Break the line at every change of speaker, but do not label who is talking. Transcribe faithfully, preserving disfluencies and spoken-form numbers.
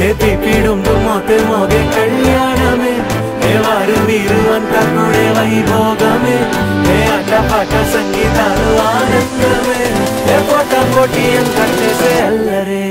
తీపిడుందు మోతే మోగే కళ్యాణమే ఏ వారు వీరు అంతా కూడా వైభోగమే ఏ ఆట పాట సంగీతాలు ఆనందమే ఏ పోట పోటీ అంత చేసే అల్లరే